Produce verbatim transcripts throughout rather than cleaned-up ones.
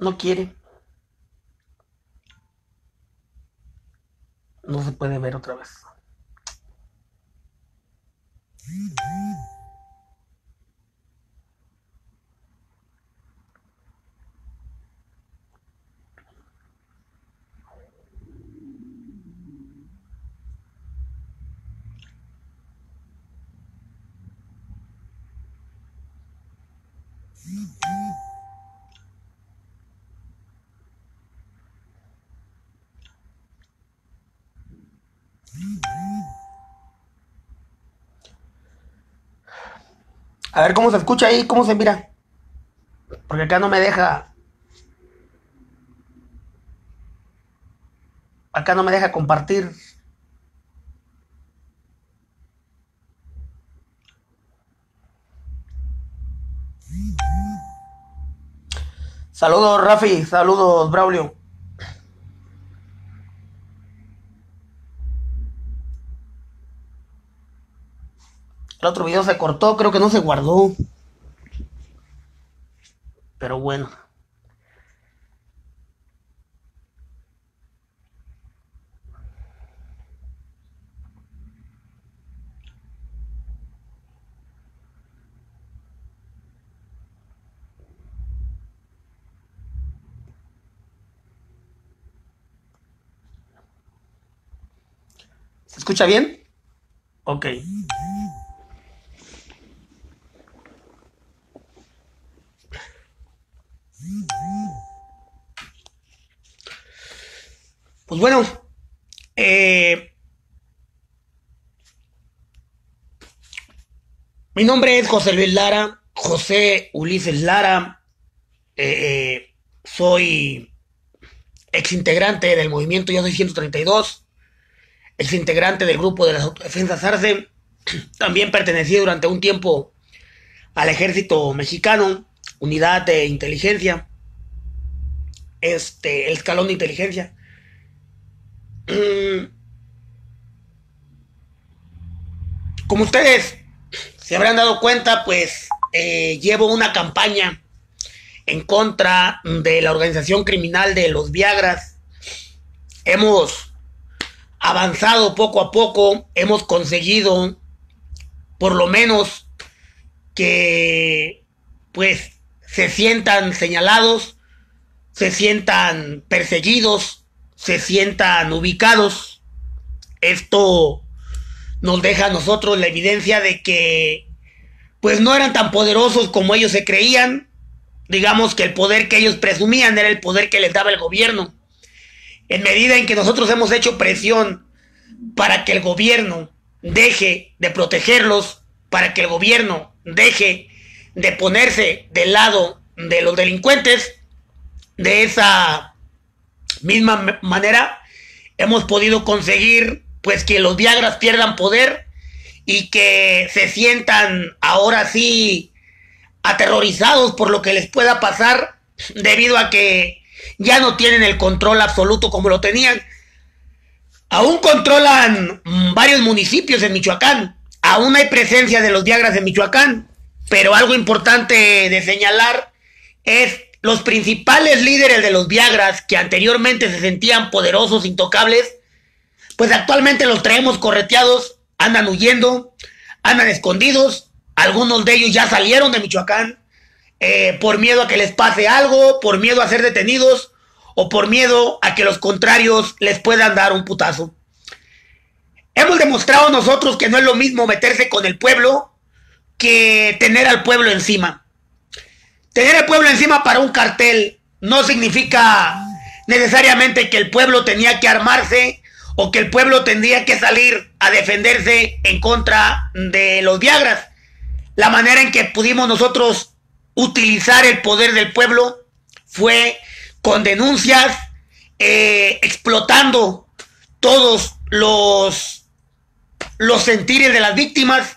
No quiere. No se puede ver otra vez. A ver cómo se escucha ahí, cómo se mira. Porque acá no me deja. Acá no me deja compartir. Saludos, Rafi. Saludos, Braulio. El otro video se cortó, creo que no se guardó. Pero bueno. ¿Se escucha bien? Ok. Pues bueno, eh, mi nombre es José Luis Lara, José Ulises Lara. Eh, eh, soy exintegrante del movimiento Yo Soy ciento treinta y dos, exintegrante del grupo de las autodefensas Arce. También pertenecí durante un tiempo al ejército mexicano, unidad de inteligencia, este, el escalón de inteligencia. Como ustedes se habrán dado cuenta, pues eh, llevo una campaña en contra de la organización criminal de los Viagras. Hemos avanzado poco a poco, hemos conseguido por lo menos que pues se sientan señalados, se sientan perseguidos, se sientan ubicados. Esto nos deja a nosotros la evidencia de que pues no eran tan poderosos como ellos se creían. Digamos que el poder que ellos presumían era el poder que les daba el gobierno. En medida en que nosotros hemos hecho presión para que el gobierno deje de protegerlos, para que el gobierno deje de ponerse del lado de los delincuentes, de esa misma manera hemos podido conseguir pues que los Viagras pierdan poder y que se sientan ahora sí aterrorizados por lo que les pueda pasar, debido a que ya no tienen el control absoluto como lo tenían. Aún controlan varios municipios en Michoacán, aún hay presencia de los Viagras en Michoacán, pero algo importante de señalar es los principales líderes de los Viagras, que anteriormente se sentían poderosos, intocables, pues actualmente los traemos correteados, andan huyendo, andan escondidos. Algunos de ellos ya salieron de Michoacán eh, por miedo a que les pase algo, por miedo a ser detenidos o por miedo a que los contrarios les puedan dar un putazo. Hemos demostrado nosotros que no es lo mismo meterse con el pueblo que tener al pueblo encima. Tener al pueblo encima para un cartel no significa necesariamente que el pueblo tenía que armarse o que el pueblo tendría que salir a defenderse en contra de los Viagras. La manera en que pudimos nosotros utilizar el poder del pueblo fue con denuncias, eh, explotando todos los, los sentires de las víctimas.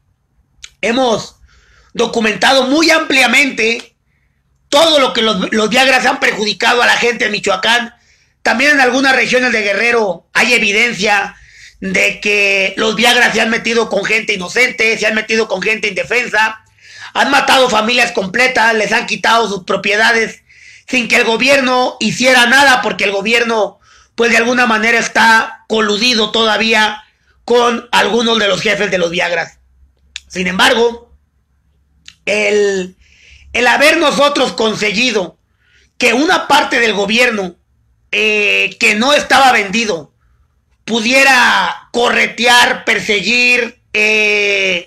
Hemos documentado muy ampliamente todo lo que los, los Viagras han perjudicado a la gente de Michoacán. También en algunas regiones de Guerrero hay evidencia de que los Viagras se han metido con gente inocente, se han metido con gente indefensa, han matado familias completas, les han quitado sus propiedades sin que el gobierno hiciera nada, porque el gobierno, pues de alguna manera está coludido todavía con algunos de los jefes de los Viagras. Sin embargo, el, el haber nosotros conseguido que una parte del gobierno eh, que no estaba vendido pudiera corretear, perseguir, eh,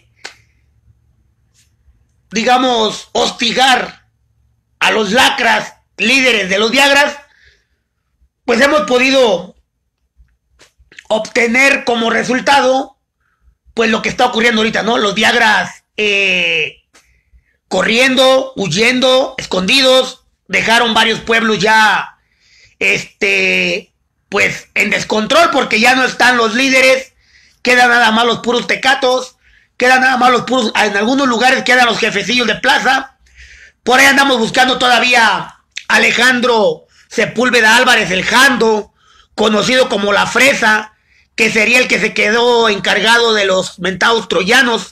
digamos, hostigar a los lacras líderes de los Viagras, pues hemos podido obtener como resultado pues lo que está ocurriendo ahorita, ¿no? Los Viagras eh, corriendo, huyendo, escondidos, dejaron varios pueblos ya este pues en descontrol, porque ya no están los líderes, quedan nada más los puros tecatos, quedan nada más los puros, en algunos lugares quedan los jefecillos de plaza. Por ahí andamos buscando todavía Alejandro Sepúlveda Álvarez, el Jando, conocido como La Fresa, que sería el que se quedó encargado de los mentados troyanos.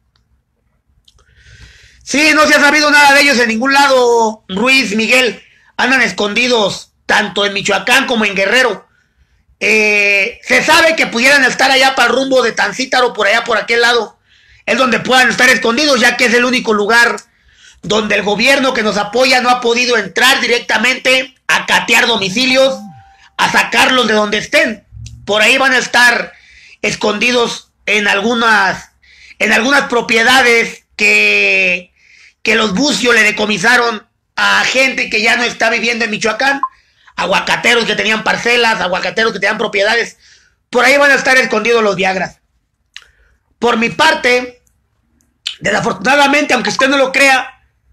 Sí, no se ha sabido nada de ellos en ningún lado, Ruiz, Miguel. Andan escondidos tanto en Michoacán como en Guerrero. Eh, se sabe que pudieran estar allá para el rumbo de Tancítaro, por allá, por aquel lado. Es donde puedan estar escondidos, ya que es el único lugar donde el gobierno que nos apoya no ha podido entrar directamente a catear domicilios, a sacarlos de donde estén. Por ahí van a estar escondidos en algunas, en algunas propiedades que, que los Bucio le decomisaron a gente que ya no está viviendo en Michoacán, aguacateros que tenían parcelas, aguacateros que tenían propiedades. Por ahí van a estar escondidos los Viagras. Por mi parte, desafortunadamente, aunque usted no lo crea,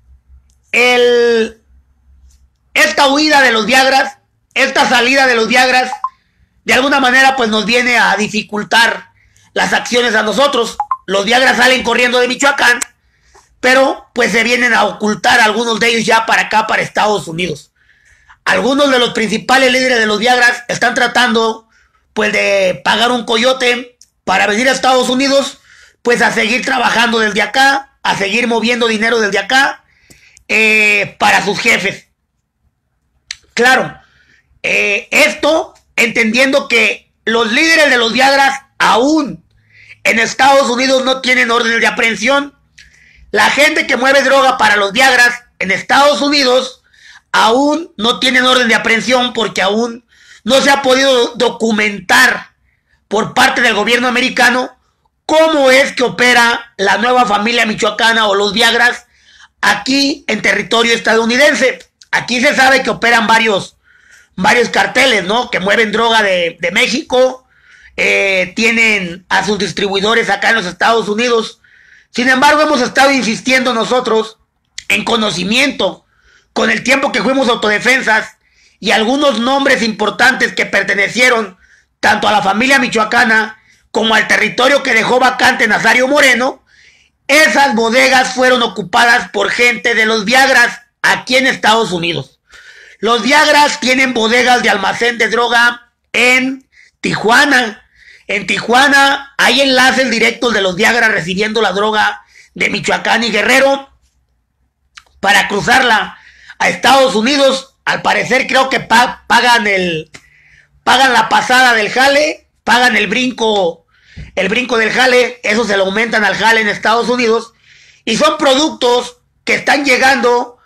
el, esta huida de los Viagras, esta salida de los Viagras, de alguna manera pues nos viene a dificultar las acciones a nosotros. Los Viagras salen corriendo de Michoacán, pero pues se vienen a ocultar algunos de ellos ya para acá, para Estados Unidos. Algunos de los principales líderes de los Viagras están tratando pues de pagar un coyote para venir a Estados Unidos, pues a seguir trabajando desde acá, a seguir moviendo dinero desde acá, eh, para sus jefes. Claro, eh, esto entendiendo que los líderes de los Viagras aún en Estados Unidos no tienen órdenes de aprehensión. La gente que mueve droga para los Viagras en Estados Unidos aún no tienen orden de aprehensión, porque aún no se ha podido documentar por parte del gobierno americano cómo es que opera la nueva familia michoacana o los Viagras aquí en territorio estadounidense. Aquí se sabe que operan varios, varios carteles, ¿no? Que mueven droga de, de México, eh, tienen a sus distribuidores acá en los Estados Unidos. Sin embargo, hemos estado insistiendo nosotros en conocimiento, con el tiempo que fuimos autodefensas, y algunos nombres importantes que pertenecieron tanto a la familia michoacana como al territorio que dejó vacante Nazario Moreno. Esas bodegas fueron ocupadas por gente de los Viagras aquí en Estados Unidos. Los Viagras tienen bodegas de almacén de droga en Tijuana. En Tijuana hay enlaces directos de los Viagras recibiendo la droga de Michoacán y Guerrero para cruzarla a Estados Unidos. Al parecer creo que pa pagan el pagan la pasada del jale, pagan el brinco, el brinco del jale, eso se lo aumentan al jale en Estados Unidos, y son productos que están llegando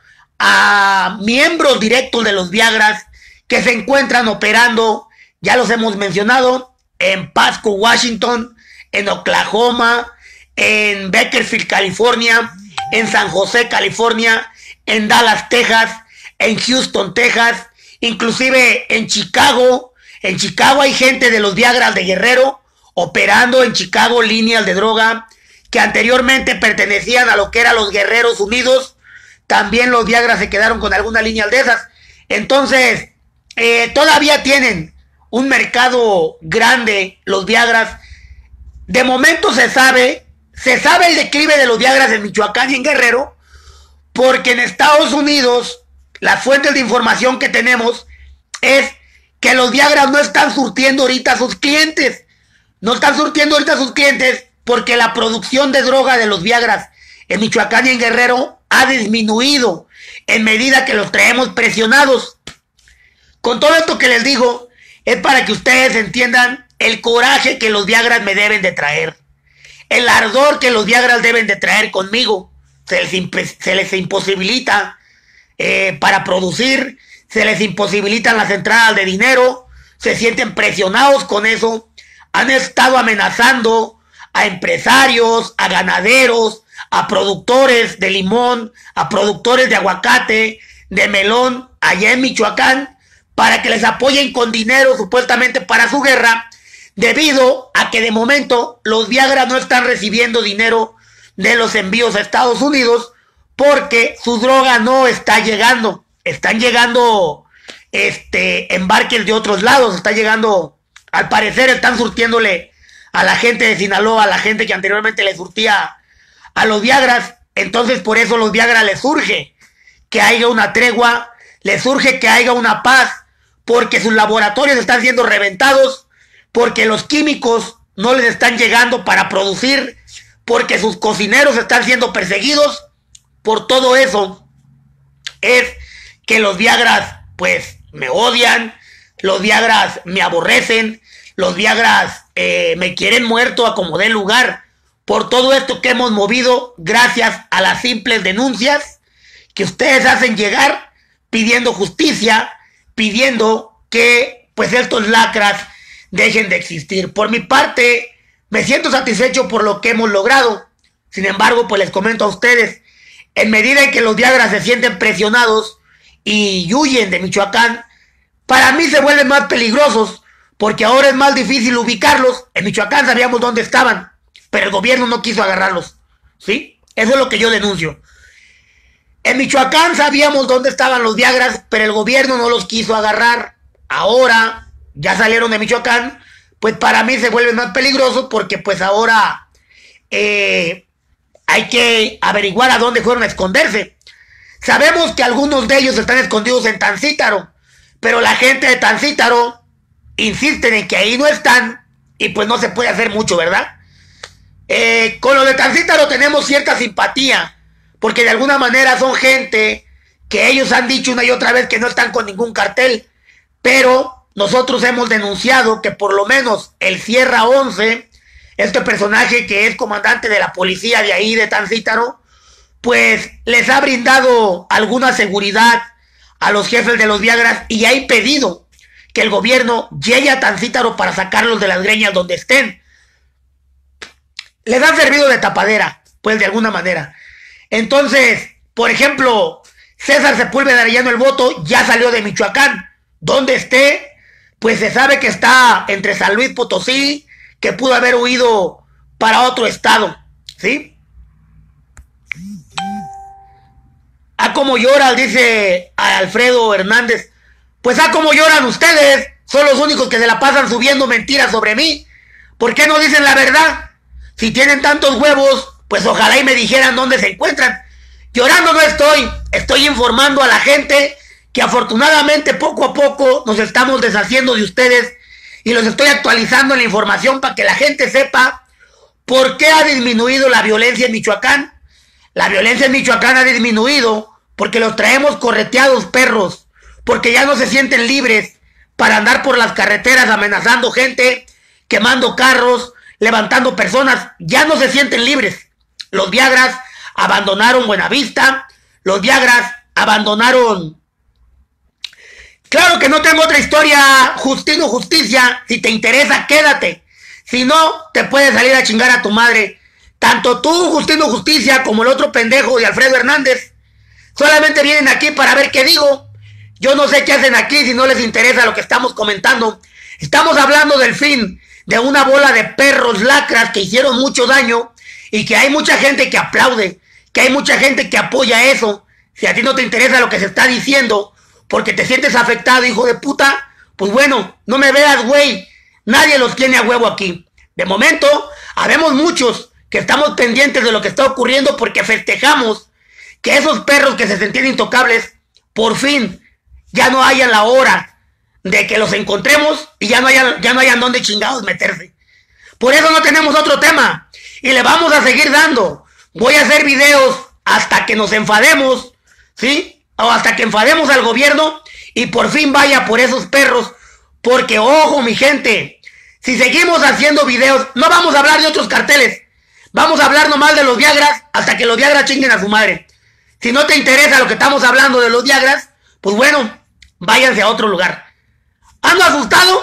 a miembros directos de los Viagras que se encuentran operando, ya los hemos mencionado, en Pasco, Washington, en Oklahoma, en Bakersfield, California, en San José, California, en Dallas, Texas, en Houston, Texas, inclusive en Chicago. En Chicago hay gente de los Viagras de Guerrero operando en Chicago líneas de droga que anteriormente pertenecían a lo que eran los Guerreros Unidos. También los Viagras se quedaron con algunas líneas de esas. Entonces, eh, todavía tienen un mercado grande los Viagras. De momento se sabe, se sabe el declive de los Viagras en Michoacán y en Guerrero, porque en Estados Unidos las fuentes de información que tenemos es que los Viagras no están surtiendo ahorita a sus clientes. No están surtiendo ahorita a sus clientes porque la producción de droga de los Viagras en Michoacán y en Guerrero ha disminuido. en medida que los traemos presionados. Con todo esto que les digo, es para que ustedes entiendan el coraje que los Viagras me deben de traer, el ardor que los Viagras deben de traer conmigo. Se les, se les imposibilita eh, para producir, se les imposibilitan las entradas de dinero, se sienten presionados con eso, han estado amenazando a empresarios, a ganaderos, a productores de limón, a productores de aguacate, de melón, allá en Michoacán, para que les apoyen con dinero supuestamente para su guerra, debido a que de momento los Viagra no están recibiendo dinero de los envíos a Estados Unidos porque su droga no está llegando. Están llegando este embarques de otros lados, está llegando, al parecer están surtiéndole a la gente de Sinaloa, a la gente que anteriormente le surtía a los Viagras. Entonces por eso los Viagra les surge que haya una tregua, les surge que haya una paz, porque sus laboratorios están siendo reventados, porque los químicos no les están llegando para producir, porque sus cocineros están siendo perseguidos. Por todo eso es que los Viagras pues me odian, los Viagras me aborrecen, los Viagras eh, me quieren muerto a como dé lugar, por todo esto que hemos movido gracias a las simples denuncias que ustedes hacen llegar pidiendo justicia, pidiendo que pues estos lacras dejen de existir. Por mi parte, me siento satisfecho por lo que hemos logrado. Sin embargo, pues les comento a ustedes, en medida en que los Viagras se sienten presionados y huyen de Michoacán, para mí se vuelven más peligrosos, porque ahora es más difícil ubicarlos. En Michoacán sabíamos dónde estaban, pero el gobierno no quiso agarrarlos, ¿sí? Eso es lo que yo denuncio. En Michoacán sabíamos dónde estaban los Viagras, pero el gobierno no los quiso agarrar. Ahora ya salieron de Michoacán, pues para mí se vuelven más peligrosos, porque pues ahora eh, hay que averiguar a dónde fueron a esconderse. Sabemos que algunos de ellos están escondidos en Tancítaro, pero la gente de Tancítaro insisten en que ahí no están y pues no se puede hacer mucho, ¿verdad? Eh, con lo de Tancítaro tenemos cierta simpatía, porque de alguna manera son gente que ellos han dicho una y otra vez que no están con ningún cartel, pero nosotros hemos denunciado que por lo menos el Sierra once, este personaje que es comandante de la policía de ahí de Tancítaro, pues les ha brindado alguna seguridad a los jefes de los Viagras y ha impedido que el gobierno llegue a Tancítaro para sacarlos de las greñas donde estén. Les ha servido de tapadera, pues de alguna manera. Entonces, por ejemplo, César Sepúlveda Arellano el Voto ya salió de Michoacán. ¿Dónde esté? Pues se sabe que está entre San Luis Potosí, que pudo haber huido para otro estado, ¿sí? Ah, como lloran, dice Alfredo Hernández. Pues ah, como lloran ustedes, son los únicos que se la pasan subiendo mentiras sobre mí. ¿Por qué no dicen la verdad? Si tienen tantos huevos, pues ojalá y me dijeran dónde se encuentran. Llorando no estoy, estoy informando a la gente que afortunadamente poco a poco nos estamos deshaciendo de ustedes y los estoy actualizando en la información para que la gente sepa por qué ha disminuido la violencia en Michoacán. La violencia en Michoacán ha disminuido porque los traemos correteados, perros, porque ya no se sienten libres para andar por las carreteras amenazando gente, quemando carros, levantando personas. Ya no se sienten libres. Los Viagras abandonaron Buenavista, los Viagras abandonaron... Claro que no tengo otra historia, Justino Justicia. Si te interesa, quédate. Si no, te puedes salir a chingar a tu madre. Tanto tú, Justino Justicia, como el otro pendejo de Alfredo Hernández, solamente vienen aquí para ver qué digo. Yo no sé qué hacen aquí si no les interesa lo que estamos comentando. Estamos hablando del fin de una bola de perros lacras que hicieron mucho daño y que hay mucha gente que aplaude, que hay mucha gente que apoya eso. Si a ti no te interesa lo que se está diciendo porque te sientes afectado, hijo de puta, pues bueno, no me veas, güey. Nadie los tiene a huevo aquí. De momento, habemos muchos que estamos pendientes de lo que está ocurriendo porque festejamos que esos perros que se sentían intocables, por fin, ya no hayan la hora de que los encontremos y ya no hayan, ya no hayan dónde chingados meterse. Por eso no tenemos otro tema y le vamos a seguir dando. Voy a hacer videos hasta que nos enfademos, ¿sí? o hasta que enfademos al gobierno y por fin vaya por esos perros. Porque, ojo, mi gente, si seguimos haciendo videos, no vamos a hablar de otros carteles. Vamos a hablar nomás de los Viagras hasta que los Viagras chinguen a su madre. Si no te interesa lo que estamos hablando de los Viagras, pues bueno, váyanse a otro lugar. ¿Ando asustado?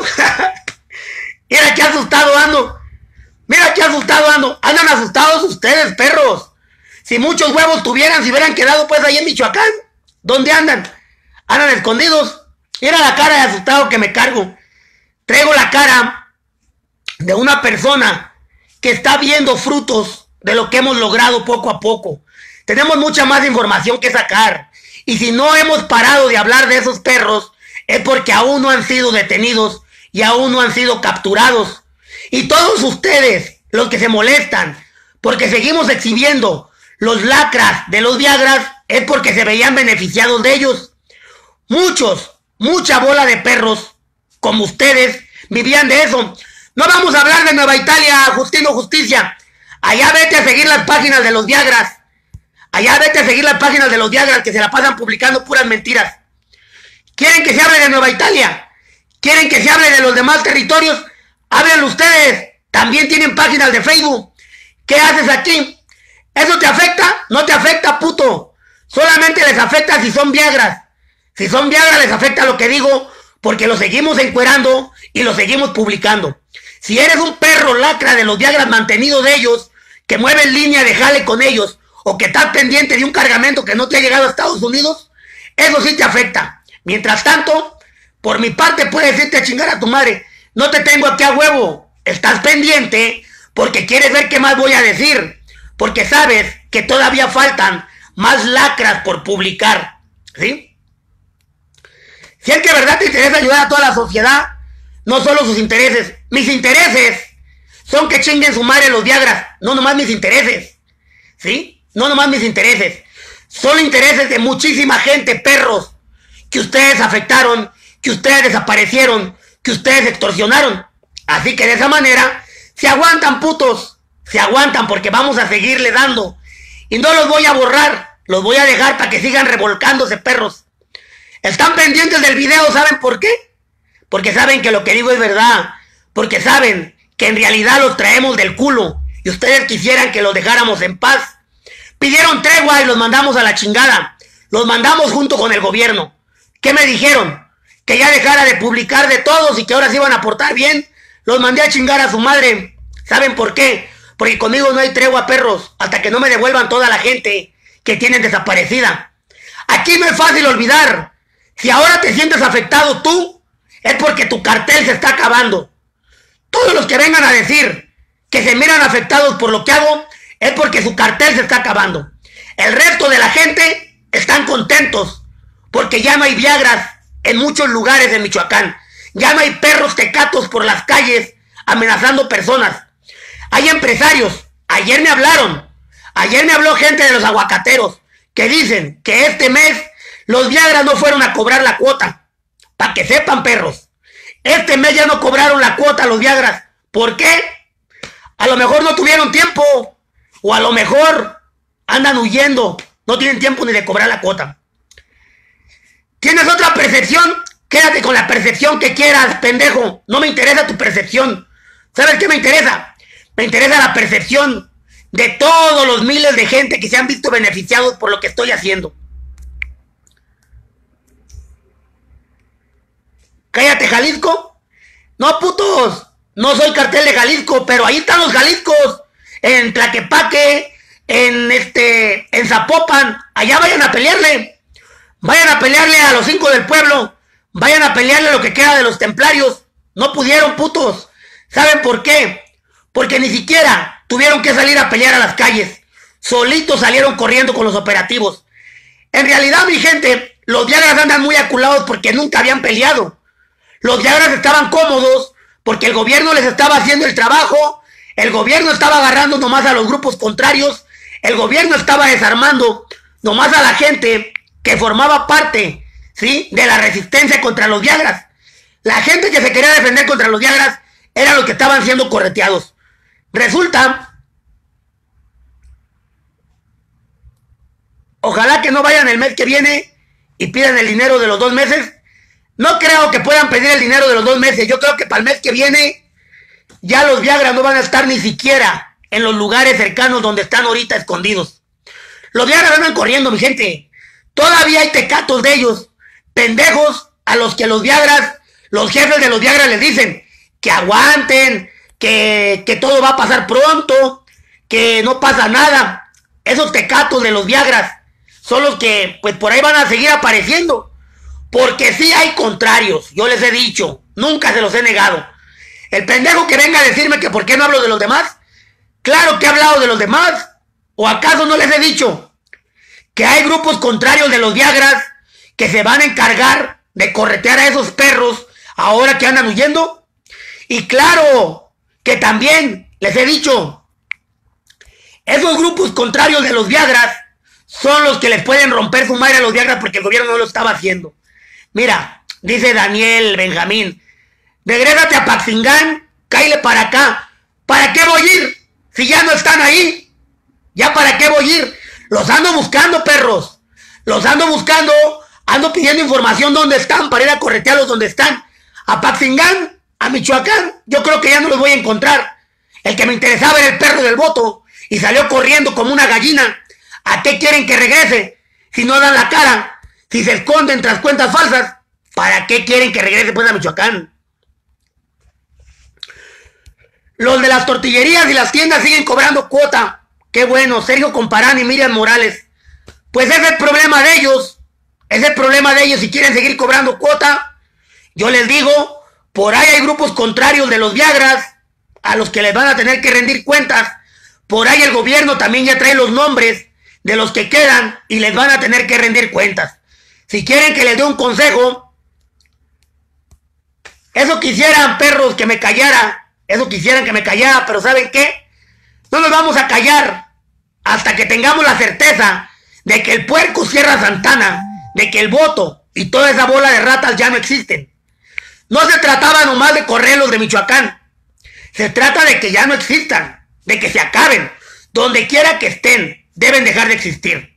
Mira qué asustado ando. Mira qué asustado ando. Andan asustados ustedes, perros. Si muchos huevos tuvieran, si hubieran quedado pues ahí en Michoacán. ¿Dónde andan? Andan escondidos. Mira la cara de asustado que me cargo. Traigo la cara de una persona que está viendo frutos de lo que hemos logrado poco a poco. Tenemos mucha más información que sacar. Y si no hemos parado de hablar de esos perros, es porque aún no han sido detenidos y aún no han sido capturados. Y todos ustedes, los que se molestan, porque seguimos exhibiendo los lacras de los Viagras, es porque se veían beneficiados de ellos. Muchos, mucha bola de perros, como ustedes, vivían de eso. No vamos a hablar de Nueva Italia, Justino Justicia. Allá vete a seguir las páginas de los Viagras. Allá vete a seguir las páginas de los Viagras que se la pasan publicando puras mentiras. ¿Quieren que se hable de Nueva Italia? ¿Quieren que se hable de los demás territorios? Háblenlo ustedes. También tienen páginas de Facebook. ¿Qué haces aquí? ¿Eso te afecta? No te afecta, puto. Solamente les afecta si son Viagras. Si son Viagras les afecta lo que digo, porque lo seguimos encuerando y lo seguimos publicando. Si eres un perro lacra de los Viagras mantenido de ellos, que mueves línea de jale con ellos, o que estás pendiente de un cargamento que no te ha llegado a Estados Unidos, eso sí te afecta. Mientras tanto, por mi parte puedes irte a chingar a tu madre. No te tengo aquí a huevo. Estás pendiente porque quieres ver qué más voy a decir. Porque sabes que todavía faltan más lacras por publicar. ¿Sí? Si es que de verdad te interesa ayudar a toda la sociedad, no solo sus intereses. Mis intereses son que chinguen su madre los Viagras. No nomás mis intereses. ¿Sí? No nomás mis intereses. Son intereses de muchísima gente, perros, que ustedes afectaron, que ustedes desaparecieron, que ustedes extorsionaron. Así que de esa manera, se aguantan, putos. Se aguantan porque vamos a seguirle dando. Y no los voy a borrar. Los voy a dejar para que sigan revolcándose, perros. Están pendientes del video, ¿saben por qué? Porque saben que lo que digo es verdad. Porque saben que en realidad los traemos del culo. Y ustedes quisieran que los dejáramos en paz. Pidieron tregua y los mandamos a la chingada. Los mandamos junto con el gobierno. ¿Qué me dijeron? Que ya dejara de publicar de todos y que ahora se iban a portar bien. Los mandé a chingar a su madre. ¿Saben por qué? Porque conmigo no hay tregua, perros, hasta que no me devuelvan toda la gente que tienen desaparecida. Aquí no es fácil olvidar. Si ahora te sientes afectado tú, es porque tu cartel se está acabando. Todos los que vengan a decir que se miran afectados por lo que hago, es porque su cartel se está acabando. El resto de la gente están contentos, porque ya no hay Viagras en muchos lugares de Michoacán. Ya no hay perros tecatos por las calles amenazando personas. Hay empresarios. Ayer me hablaron. Ayer me habló gente de los aguacateros que dicen que este mes los Viagras no fueron a cobrar la cuota. Para que sepan, perros. Este mes ya no cobraron la cuota los Viagras. ¿Por qué? A lo mejor no tuvieron tiempo. O a lo mejor andan huyendo. No tienen tiempo ni de cobrar la cuota. ¿Tienes otra percepción? Quédate con la percepción que quieras, pendejo. No me interesa tu percepción. ¿Sabes qué me interesa? Me interesa la percepción de todos los miles de gente que se han visto beneficiados por lo que estoy haciendo. Cállate, Jalisco. No, putos. No soy cartel de Jalisco, pero ahí están los Jaliscos. En Tlaquepaque, en este, en Zapopan. Allá vayan a pelearle. Vayan a pelearle a los cinco del pueblo. Vayan a pelearle lo que queda de los templarios. No pudieron, putos. ¿Saben por qué? Porque ni siquiera tuvieron que salir a pelear a las calles. Solitos salieron corriendo con los operativos. En realidad, mi gente, los Viagras andan muy aculados porque nunca habían peleado. Los Viagras estaban cómodos porque el gobierno les estaba haciendo el trabajo. El gobierno estaba agarrando nomás a los grupos contrarios. El gobierno estaba desarmando nomás a la gente que formaba parte, ¿sí?, de la resistencia contra los Viagras. La gente que se quería defender contra los Viagras eran los que estaban siendo correteados. Resulta, ojalá que no vayan el mes que viene y piden el dinero de los dos meses. No creo que puedan pedir el dinero de los dos meses. Yo creo que para el mes que viene ya los Viagras no van a estar ni siquiera en los lugares cercanos donde están ahorita escondidos. Los Viagras andan corriendo, mi gente. Todavía hay tecatos de ellos, pendejos, a los que los Viagras, los jefes de los Viagras les dicen que aguanten, que, que todo va a pasar pronto, que no pasa nada. Esos tecatos de los Viagras son los que pues por ahí van a seguir apareciendo. Porque sí hay contrarios, yo les he dicho, nunca se los he negado. El pendejo que venga a decirme que por qué no hablo de los demás, claro que he hablado de los demás. ¿O acaso no les he dicho que hay grupos contrarios de los Viagras que se van a encargar de corretear a esos perros ahora que andan huyendo? Y claro que también les he dicho, esos grupos contrarios de los Viagras son los que les pueden romper su madre a los Viagras porque el gobierno no lo estaba haciendo. Mira, dice Daniel Benjamín, regrésate a Paxingán, cáile para acá. ¿Para qué voy a ir? Si ya no están ahí. ¿Ya para qué voy a ir? Los ando buscando, perros. Los ando buscando. Ando pidiendo información dónde están para ir a corretearlos donde están. A Paxingán, a Michoacán, yo creo que ya no los voy a encontrar. El que me interesaba era el perro del voto y salió corriendo como una gallina. ¿A qué quieren que regrese? Si no dan la cara. Si se esconden tras cuentas falsas, ¿para qué quieren que regrese pues a Michoacán? Los de las tortillerías y las tiendas siguen cobrando cuota. Qué bueno, Sergio Comparán y Miriam Morales. Pues ese es el problema de ellos. Ese es el problema de ellos si quieren seguir cobrando cuota. Yo les digo, por ahí hay grupos contrarios de los Viagras a los que les van a tener que rendir cuentas. Por ahí el gobierno también ya trae los nombres de los que quedan y les van a tener que rendir cuentas. Si quieren que les dé un consejo, eso quisieran, perros, que me callara. Eso quisieran que me callara, pero ¿saben qué? No nos vamos a callar hasta que tengamos la certeza de que el puerco Sierra Santana, de que el voto y toda esa bola de ratas ya no existen. No se trataba nomás de correrlos de Michoacán. Se trata de que ya no existan, de que se acaben. Donde quiera que estén, deben dejar de existir.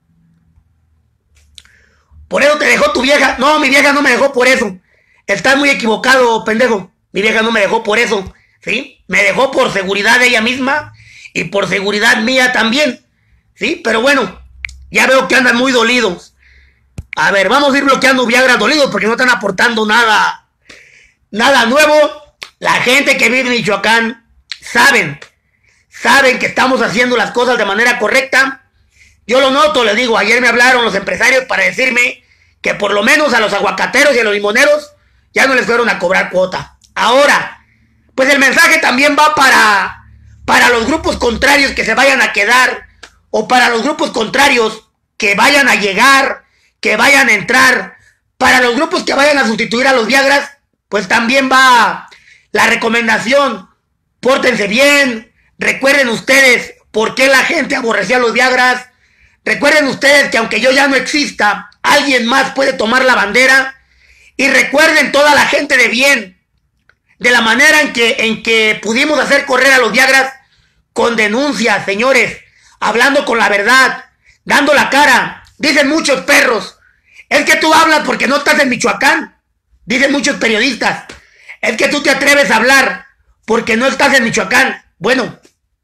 Por eso te dejó tu vieja. No, mi vieja no me dejó por eso. Estás muy equivocado, pendejo. Mi vieja no me dejó por eso, ¿sí? Me dejó por seguridad de ella misma y por seguridad mía también, ¿sí? Pero bueno, ya veo que andan muy dolidos. A ver, vamos a ir bloqueando Viagras dolidos porque no están aportando nada, nada nuevo. La gente que vive en Michoacán saben, saben que estamos haciendo las cosas de manera correcta. Yo lo noto, les digo, ayer me hablaron los empresarios para decirme que por lo menos a los aguacateros y a los limoneros ya no les fueron a cobrar cuota. Ahora, pues el mensaje también va para, para los grupos contrarios que se vayan a quedar o para los grupos contrarios que vayan a llegar, que vayan a entrar, para los grupos que vayan a sustituir a los Viagras, pues también va la recomendación, pórtense bien, recuerden ustedes por qué la gente aborrecía a los Viagras. Recuerden ustedes que aunque yo ya no exista, alguien más puede tomar la bandera. Y recuerden toda la gente de bien, de la manera en que, en que pudimos hacer correr a los Viagras con denuncias, señores, hablando con la verdad, dando la cara. Dicen muchos perros, es que tú hablas porque no estás en Michoacán. Dicen muchos periodistas, es que tú te atreves a hablar porque no estás en Michoacán. Bueno,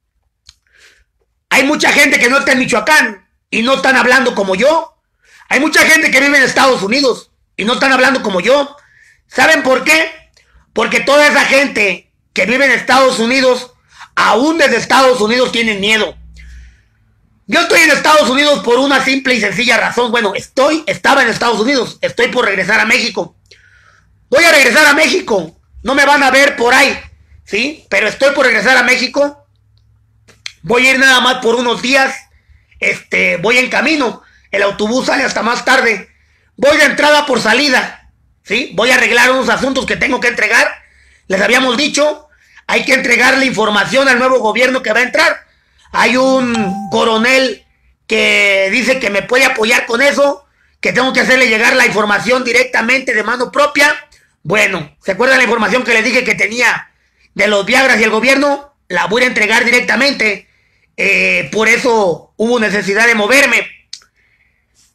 hay mucha gente que no está en Michoacán y no están hablando como yo. Hay mucha gente que vive en Estados Unidos y no están hablando como yo. ¿Saben por qué? Porque toda esa gente que vive en Estados Unidos, aún desde Estados Unidos tienen miedo. Yo estoy en Estados Unidos por una simple y sencilla razón. Bueno, estoy, estaba en Estados Unidos, estoy por regresar a México. Voy a regresar a México, no me van a ver por ahí, ¿sí? Pero estoy por regresar a México. Voy a ir nada más por unos días. Este, voy en camino. El autobús sale hasta más tarde. Voy de entrada por salida, ¿sí? Voy a arreglar unos asuntos que tengo que entregar. Les habíamos dicho, hay que entregarle información al nuevo gobierno que va a entrar. Hay un coronel que dice que me puede apoyar con eso, que tengo que hacerle llegar la información directamente de mano propia. Bueno, ¿se acuerdan la información que les dije que tenía de los Viagras y el gobierno? La voy a entregar directamente. Eh, por eso hubo necesidad de moverme. Todos estos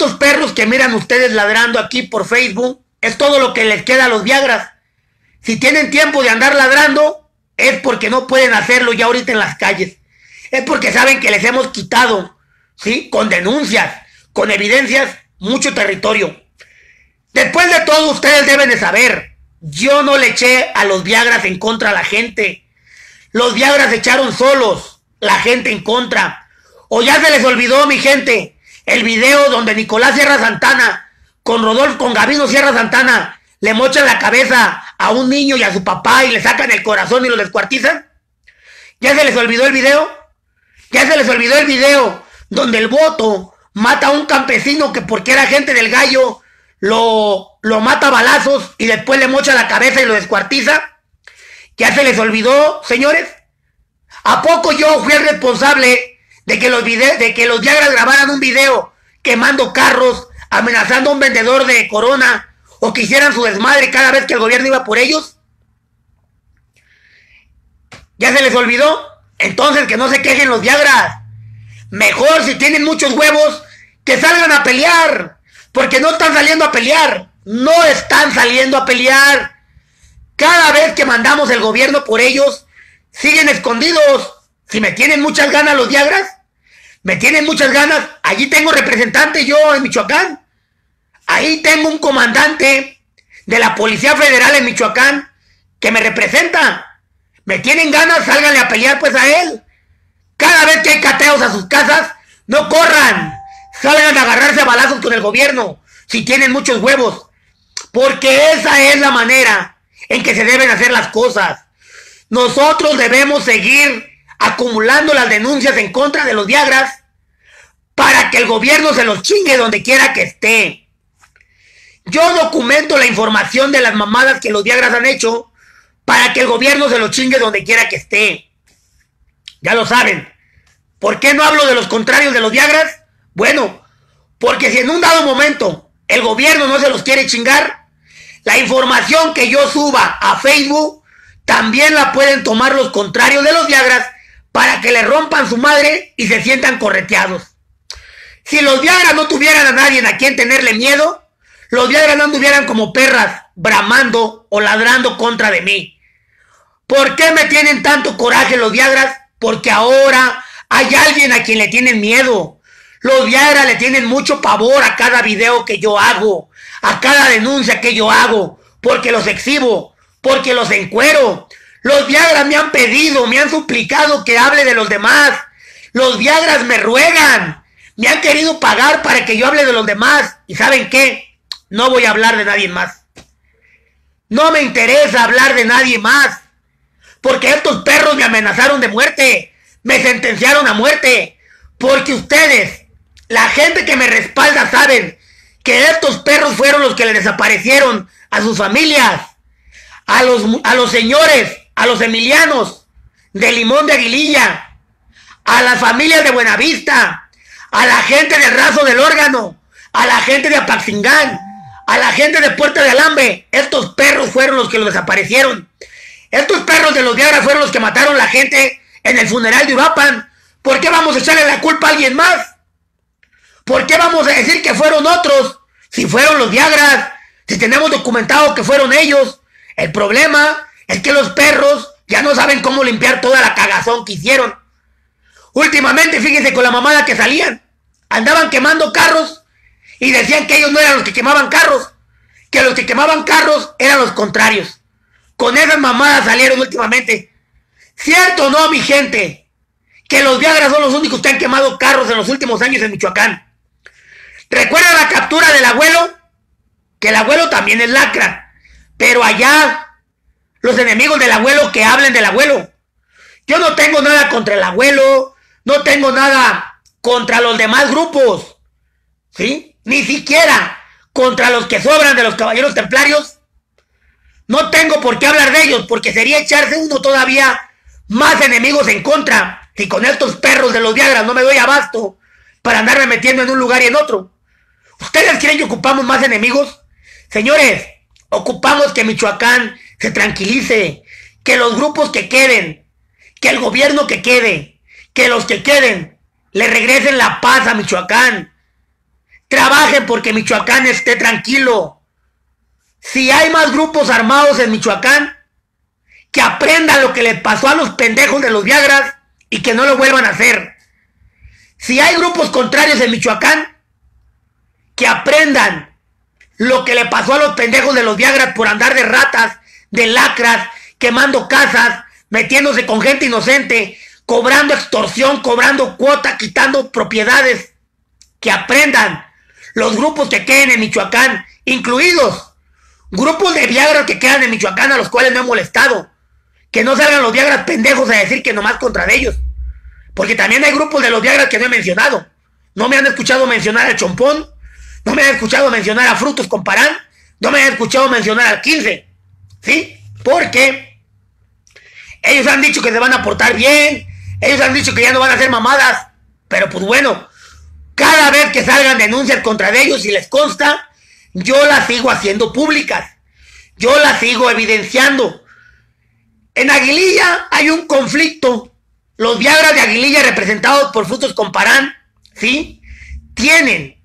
estos perros que miran ustedes ladrando aquí por Facebook, es todo lo que les queda a los Viagras. Si tienen tiempo de andar ladrando, es porque no pueden hacerlo ya ahorita en las calles. Es porque saben que les hemos quitado, ¿sí? Con denuncias, con evidencias, mucho territorio. Después de todo, ustedes deben de saber, yo no le eché a los Viagras en contra a la gente. Los Viagras se echaron solos, la gente en contra. O ya se les olvidó, mi gente, el video donde Nicolás Sierra Santana, con Rodolfo, con Gabino Sierra Santana, le mochan la cabeza a un niño y a su papá y le sacan el corazón y lo descuartizan. ¿Ya se les olvidó el video? ¿Ya se les olvidó el video donde el voto mata a un campesino que porque era gente del Gallo, lo, lo mata a balazos y después le mocha la cabeza y lo descuartiza? ¿Ya se les olvidó, señores? ¿A poco yo fui el responsable de que los videos, de que los Viagras grabaran un video quemando carros, amenazando a un vendedor de Corona, o que hicieran su desmadre cada vez que el gobierno iba por ellos? ¿Ya se les olvidó? Entonces que no se quejen los Viagras. Mejor, si tienen muchos huevos, que salgan a pelear, porque no están saliendo a pelear. No están saliendo a pelear. Cada vez que mandamos el gobierno por ellos, siguen escondidos. Si me tienen muchas ganas los Viagras, me tienen muchas ganas, allí tengo representante yo en Michoacán. Ahí tengo un comandante de la Policía Federal en Michoacán que me representa. Me tienen ganas, sálganle a pelear pues a él. Cada vez que hay cateos a sus casas, no corran, salgan a agarrarse a balazos con el gobierno, si tienen muchos huevos. Porque esa es la manera en que se deben hacer las cosas. Nosotros debemos seguir acumulando las denuncias en contra de los Viagras para que el gobierno se los chingue donde quiera que esté. Yo documento la información de las mamadas que los Viagras han hecho para que el gobierno se los chingue donde quiera que esté. Ya lo saben. ¿Por qué no hablo de los contrarios de los Viagras? Bueno, porque si en un dado momento el gobierno no se los quiere chingar, la información que yo suba a Facebook también la pueden tomar los contrarios de los Viagras para que le rompan su madre y se sientan correteados. Si los Viagras no tuvieran a nadie a quien tenerle miedo, los Viagras no anduvieran como perras bramando o ladrando contra de mí. ¿Por qué me tienen tanto coraje los Viagras? Porque ahora hay alguien a quien le tienen miedo. Los Viagras le tienen mucho pavor a cada video que yo hago, a cada denuncia que yo hago, porque los exhibo, porque los encuero. Los Viagras me han pedido, me han suplicado que hable de los demás. Los Viagras me ruegan, me han querido pagar para que yo hable de los demás. ¿Y saben qué? No voy a hablar de nadie más. No me interesa hablar de nadie más. Porque estos perros me amenazaron de muerte. Me sentenciaron a muerte. Porque ustedes, la gente que me respalda, saben que estos perros fueron los que le desaparecieron a sus familias. A los, a los señores, a los emilianos de Limón de Aguililla. A las familias de Buenavista. A la gente del Raso del Órgano. A la gente de Apaxingán. A la gente de Puerta de Alambre. Estos perros fueron los que los desaparecieron. Estos perros de los Viagras fueron los que mataron a la gente en el funeral de Uruapan. ¿Por qué vamos a echarle la culpa a alguien más? ¿Por qué vamos a decir que fueron otros? Si fueron los Viagras, si tenemos documentado que fueron ellos. El problema es que los perros ya no saben cómo limpiar toda la cagazón que hicieron. Últimamente, fíjense con la mamada que salían. Andaban quemando carros y decían que ellos no eran los que quemaban carros, que los que quemaban carros eran los contrarios. Con esas mamadas salieron últimamente. ¿Cierto o no, mi gente? Que los Viagras son los únicos que han quemado carros en los últimos años en Michoacán. ¿Recuerda la captura del abuelo? Que el abuelo también es lacra. Pero allá, los enemigos del abuelo que hablen del abuelo. Yo no tengo nada contra el abuelo. No tengo nada contra los demás grupos. ¿Sí? Ni siquiera contra los que sobran de los caballeros templarios. No tengo por qué hablar de ellos, porque sería echarse uno todavía más enemigos en contra. Si con estos perros de los Viagras no me doy abasto para andarme metiendo en un lugar y en otro. ¿Ustedes creen que ocupamos más enemigos? Señores, ocupamos que Michoacán se tranquilice, que los grupos que queden, que el gobierno que quede, que los que queden le regresen la paz a Michoacán. Trabajen porque Michoacán esté tranquilo. Si hay más grupos armados en Michoacán, que aprendan lo que les pasó a los pendejos de los Viagras y que no lo vuelvan a hacer. Si hay grupos contrarios en Michoacán, que aprendan lo que le pasó a los pendejos de los Viagras por andar de ratas, de lacras, quemando casas, metiéndose con gente inocente, cobrando extorsión, cobrando cuota, quitando propiedades. Que aprendan los grupos que queden en Michoacán, incluidos grupos de Viagras que quedan en Michoacán a los cuales no he molestado. Que no salgan los Viagras pendejos a decir que nomás contra ellos. Porque también hay grupos de los Viagras que no he mencionado. No me han escuchado mencionar al Chompón, no me han escuchado mencionar a Frutos con Parán, no me han escuchado mencionar al quince. ¿Sí? Porque ellos han dicho que se van a portar bien, ellos han dicho que ya no van a hacer mamadas. Pero pues bueno, cada vez que salgan denuncias contra ellos y les consta, yo las sigo haciendo públicas. Yo las sigo evidenciando. En Aguililla hay un conflicto. Los Viagras de Aguililla, representados por Frutos con Parán, ¿sí? Tienen.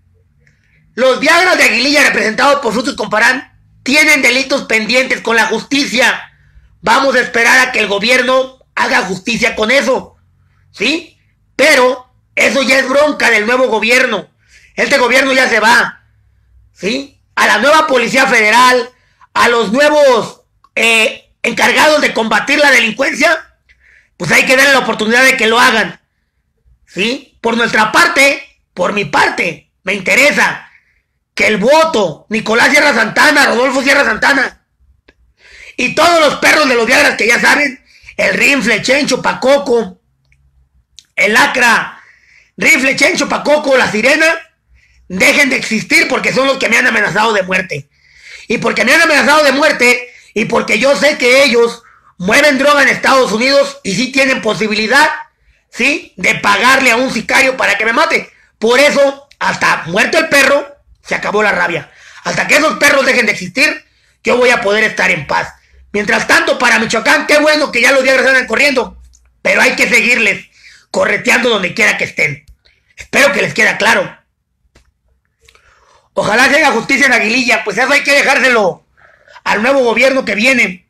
Los Viagras de Aguililla, representados por Frutos con Parán, tienen delitos pendientes con la justicia. Vamos a esperar a que el gobierno haga justicia con eso, ¿sí? Pero eso ya es bronca del nuevo gobierno. Este gobierno ya se va, ¿sí? A la nueva Policía Federal, a los nuevos eh, encargados de combatir la delincuencia, pues hay que darle la oportunidad de que lo hagan, ¿sí? Por nuestra parte, por mi parte, me interesa que el voto, Nicolás Sierra Santana, Rodolfo Sierra Santana, y todos los perros de los Viagras que ya saben, el Rifle, Chencho, Pacoco, el Lacra, Rifle, Chencho, Pacoco, la Sirena, dejen de existir porque son los que me han amenazado de muerte. Y porque me han amenazado de muerte, y porque yo sé que ellos mueven droga en Estados Unidos y sí tienen posibilidad, ¿sí?, de pagarle a un sicario para que me mate. Por eso, hasta muerto el perro, se acabó la rabia. Hasta que esos perros dejen de existir, yo voy a poder estar en paz. Mientras tanto, para Michoacán, qué bueno que ya los Viagras andan corriendo, pero hay que seguirles correteando donde quiera que estén. Espero que les quede claro. Ojalá se haga justicia en Aguililla, pues eso hay que dejárselo al nuevo gobierno que viene.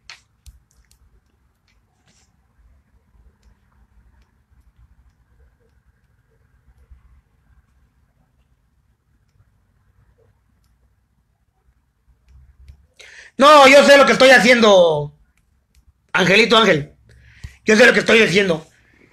No, yo sé lo que estoy haciendo, Angelito Ángel. Yo sé lo que estoy haciendo.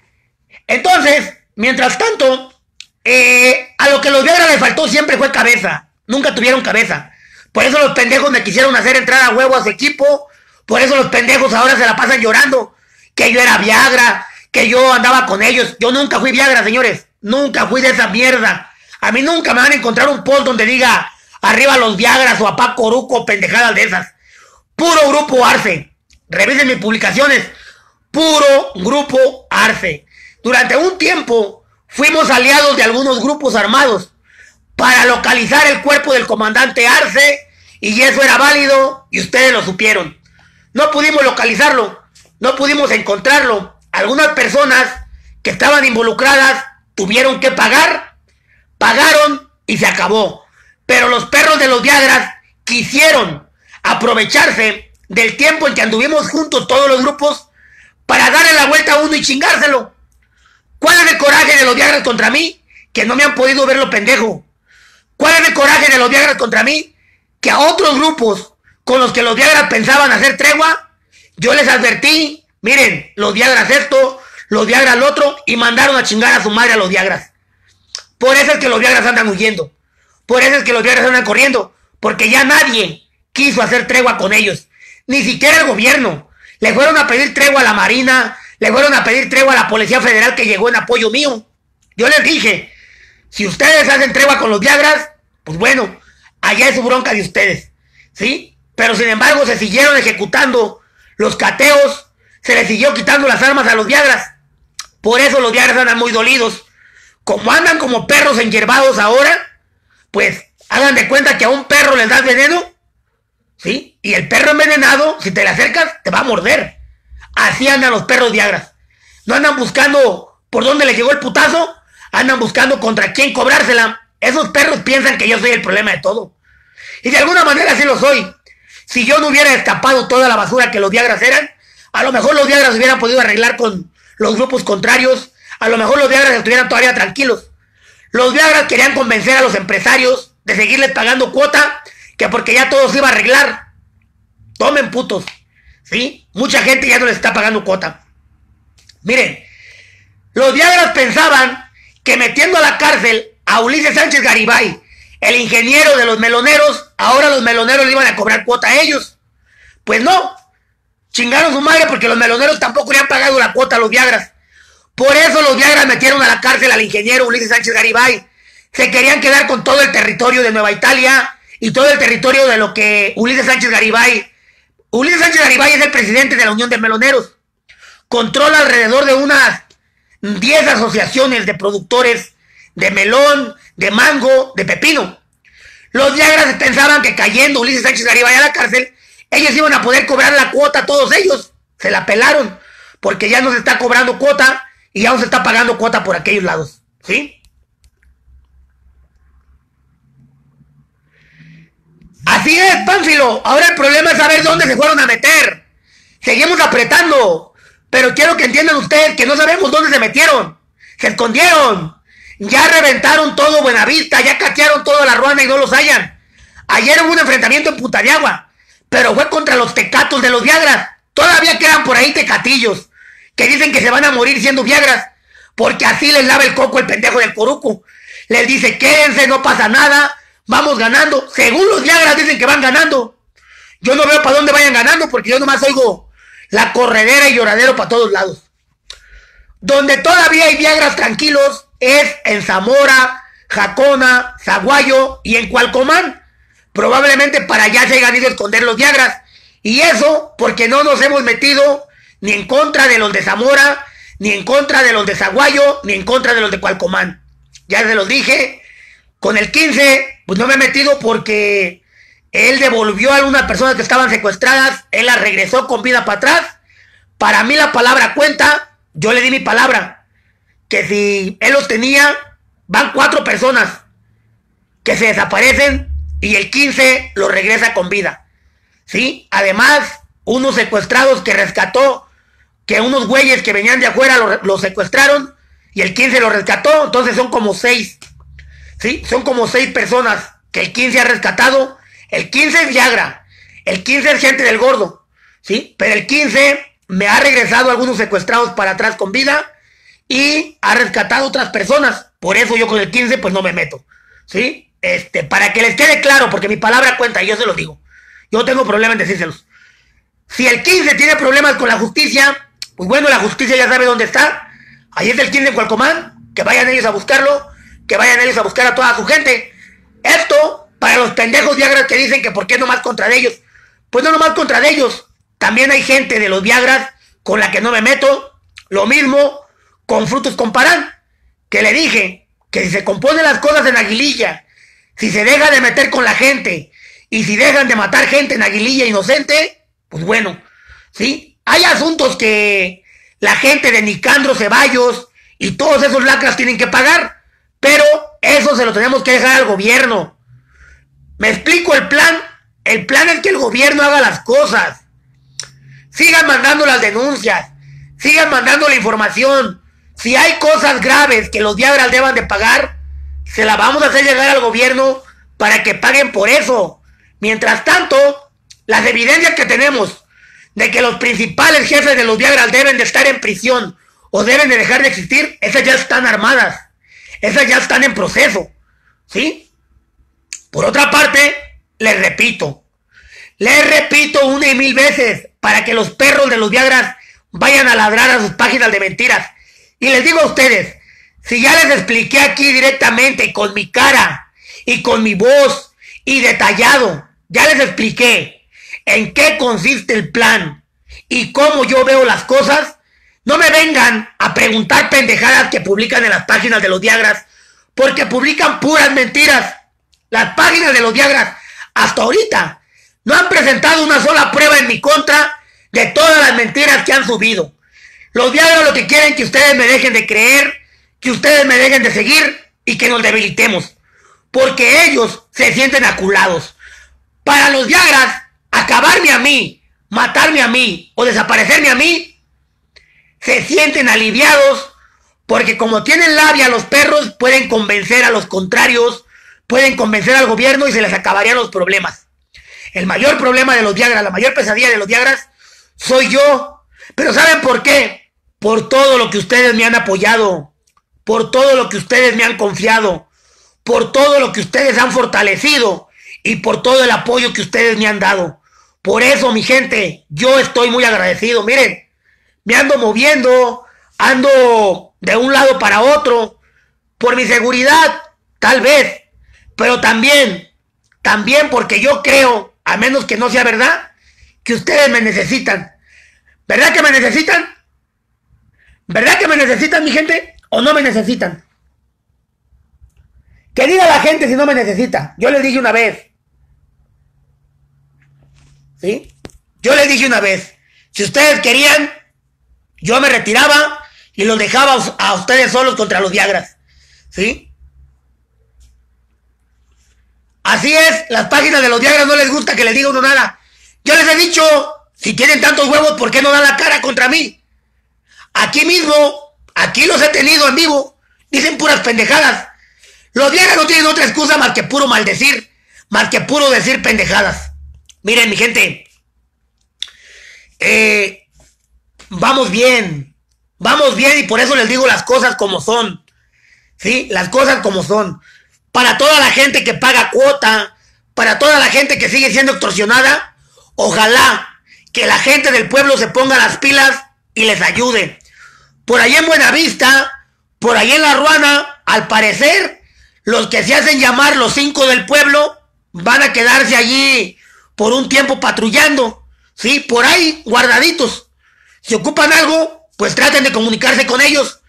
Entonces, mientras tanto, eh, a lo que los Viagras les faltó siempre fue cabeza. Nunca tuvieron cabeza. Por eso los pendejos me quisieron hacer entrar a huevo a su equipo. Por eso los pendejos ahora se la pasan llorando. Que yo era Viagra, que yo andaba con ellos. Yo nunca fui Viagra, señores. Nunca fui de esa mierda. A mí nunca me van a encontrar un post donde diga arriba los Viagras o a Paco Oruco, pendejadas de esas. Puro grupo Arce. Revisen mis publicaciones. Puro grupo Arce. Durante un tiempo fuimos aliados de algunos grupos armados para localizar el cuerpo del comandante Arce, y eso era válido y ustedes lo supieron. No pudimos localizarlo, no pudimos encontrarlo. Algunas personas que estaban involucradas tuvieron que pagar, pagaron y se acabó. Pero los perros de los Viagras quisieron aprovecharse del tiempo en que anduvimos juntos todos los grupos para darle la vuelta a uno y chingárselo. ¿Cuál es el coraje de los Viagras contra mí? Que no me han podido ver lo pendejo. ¿Cuál es el coraje de los Viagras contra mí? Que a otros grupos con los que los Viagras pensaban hacer tregua, yo les advertí, miren, los Viagras esto, los Viagras lo otro, y mandaron a chingar a su madre a los Viagras. Por eso es que los Viagras andan huyendo. Por eso es que los Viagras andan corriendo. Porque ya nadie quiso hacer tregua con ellos. Ni siquiera el gobierno. Le fueron a pedir tregua a la Marina, le fueron a pedir tregua a la Policía Federal que llegó en apoyo mío. Yo les dije, si ustedes hacen tregua con los Viagras, pues bueno, allá es su bronca de ustedes, ¿sí? Pero sin embargo se siguieron ejecutando los cateos, se les siguió quitando las armas a los Viagras. Por eso los Viagras andan muy dolidos. Como andan como perros enyerbados ahora, pues hagan de cuenta que a un perro les das veneno, ¿sí? Y el perro envenenado, si te le acercas, te va a morder. Así andan los perros Viagras. No andan buscando por dónde les llegó el putazo, andan buscando contra quién cobrársela. Esos perros piensan que yo soy el problema de todo. Y de alguna manera sí lo soy. Si yo no hubiera escapado toda la basura que los Viagras eran, a lo mejor los Viagras hubieran podido arreglar con los grupos contrarios. A lo mejor los Viagras estuvieran todavía tranquilos. Los Viagras querían convencer a los empresarios de seguirles pagando cuota, que porque ya todo se iba a arreglar. Tomen, putos. ¿Sí? Mucha gente ya no les está pagando cuota. Miren, los Viagras pensaban que metiendo a la cárcel a Ulises Sánchez Garibay, el ingeniero de los meloneros, ahora los meloneros le iban a cobrar cuota a ellos. Pues no. Chingaron su madre porque los meloneros tampoco le han pagado la cuota a los Viagras. Por eso los Viagras metieron a la cárcel al ingeniero Ulises Sánchez Garibay. Se querían quedar con todo el territorio de Nueva Italia y todo el territorio de lo que Ulises Sánchez Garibay... Ulises Sánchez Garibay es el presidente de la Unión de Meloneros. Controla alrededor de unas diez asociaciones de productores de melón, de mango, de pepino. Los Viagras pensaban que cayendo Ulises Sánchez Garibay a la cárcel, ellos iban a poder cobrar la cuota a todos ellos. Se la pelaron, porque ya no se está cobrando cuota y ya no se está pagando cuota por aquellos lados. ¿Sí? Así es, Pánfilo. Ahora el problema es saber dónde se fueron a meter. Seguimos apretando. Pero quiero que entiendan ustedes que no sabemos dónde se metieron. Se escondieron. Ya reventaron todo Buenavista. Ya catearon toda la Ruana y no los hallan. Ayer hubo un enfrentamiento en Punta de Agua. Pero fue contra los tecatos de los Viagras. Todavía quedan por ahí tecatillos que dicen que se van a morir siendo Viagras. Porque así les lava el coco el pendejo del Coruco. Les dice, quédense, no pasa nada. Vamos ganando. Según los Viagras dicen que van ganando. Yo no veo para dónde vayan ganando porque yo nomás oigo la corredera y lloradero para todos lados. Donde todavía hay Viagras tranquilos es en Zamora, Jacona, Zaguayo y en Cualcomán. Probablemente para allá se hayan ido a esconder los Viagras. Y eso porque no nos hemos metido ni en contra de los de Zamora, ni en contra de los de Zaguayo, ni en contra de los de Cualcomán. Ya se los dije. Con el quince, pues no me he metido porque él devolvió a algunas personas que estaban secuestradas, él las regresó con vida para atrás. Para mí la palabra cuenta, yo le di mi palabra, que si él los tenía, van cuatro personas que se desaparecen y el quince los regresa con vida. ¿Sí? Además, unos secuestrados que rescató, que unos güeyes que venían de afuera los, los secuestraron y el quince los rescató, entonces son como seis. ¿Sí? Son como seis personas que el quince ha rescatado. El quince es Viagra. El quince es gente del Gordo. ¿Sí? Pero el quince me ha regresado a algunos secuestrados para atrás con vida y ha rescatado otras personas. Por eso yo con el quince pues no me meto. ¿Sí? Este, para que les quede claro, porque mi palabra cuenta y yo se lo digo. Yo no tengo problema en decírselos. Si el quince tiene problemas con la justicia, pues bueno, la justicia ya sabe dónde está. Ahí está el quince en Cualcomán. Que vayan ellos a buscarlo. Que vayan ellos a buscar a toda su gente. Esto, para los pendejos Viagras que dicen que por qué nomás contra ellos. Pues no nomás contra ellos. También hay gente de los Viagras con la que no me meto. Lo mismo con Frutos Comparán. Que le dije que si se componen las cosas en Aguililla, si se deja de meter con la gente, y si dejan de matar gente en Aguililla inocente, pues bueno, ¿sí? Hay asuntos que la gente de Nicandro Ceballos y todos esos lacras tienen que pagar. Pero eso se lo tenemos que dejar al gobierno. Me explico el plan. El plan es que el gobierno haga las cosas. Sigan mandando las denuncias. Sigan mandando la información. Si hay cosas graves que los Viagras deban de pagar, se las vamos a hacer llegar al gobierno para que paguen por eso. Mientras tanto, las evidencias que tenemos de que los principales jefes de los Viagras deben de estar en prisión o deben de dejar de existir, esas ya están armadas. Esas ya están en proceso, ¿sí? Por otra parte, les repito, les repito una y mil veces para que los perros de los Viagras vayan a ladrar a sus páginas de mentiras. Y les digo a ustedes, si ya les expliqué aquí directamente con mi cara y con mi voz y detallado, ya les expliqué en qué consiste el plan y cómo yo veo las cosas. No me vengan a preguntar pendejadas que publican en las páginas de los Viagras, porque publican puras mentiras. Las páginas de los Viagras, hasta ahorita, no han presentado una sola prueba en mi contra de todas las mentiras que han subido. Los Viagras lo que quieren es que ustedes me dejen de creer, que ustedes me dejen de seguir y que nos debilitemos. porque ellos se sienten aculados. Para los Viagras, acabarme a mí, matarme a mí o desaparecerme a mí, se sienten aliviados porque como tienen labia los perros, pueden convencer a los contrarios, pueden convencer al gobierno y se les acabarían los problemas. El mayor problema de los Viagras, la mayor pesadilla de los Viagras, soy yo. Pero ¿saben por qué? Por todo lo que ustedes me han apoyado, por todo lo que ustedes me han confiado, por todo lo que ustedes han fortalecido y por todo el apoyo que ustedes me han dado. Por eso, mi gente, yo estoy muy agradecido. Miren, me ando moviendo, ando de un lado para otro, por mi seguridad, tal vez, pero también, también porque yo creo, a menos que no sea verdad, que ustedes me necesitan. ¿Verdad que me necesitan? ¿Verdad que me necesitan, mi gente? ¿O no me necesitan? Que diga la gente si no me necesita. Yo les dije una vez. ¿Sí? Yo les dije una vez. Si ustedes querían, yo me retiraba y los dejaba a ustedes solos contra los Viagras. ¿Sí? Así es, las páginas de los Viagras no les gusta que les diga uno nada. Yo les he dicho, si tienen tantos huevos, ¿por qué no dan la cara contra mí? Aquí mismo, aquí los he tenido en vivo, dicen puras pendejadas. Los Viagras no tienen otra excusa más que puro maldecir, más que puro decir pendejadas. Miren, mi gente, eh, vamos bien, vamos bien y por eso les digo las cosas como son. ¿Sí? Las cosas como son. Para toda la gente que paga cuota, para toda la gente que sigue siendo extorsionada, ojalá que la gente del pueblo se ponga las pilas y les ayude. Por ahí en Buenavista, por ahí en La Ruana, al parecer, los que se hacen llamar los cinco del pueblo van a quedarse allí por un tiempo patrullando, ¿sí? Por ahí, guardaditos. Si ocupan algo, pues traten de comunicarse con ellos.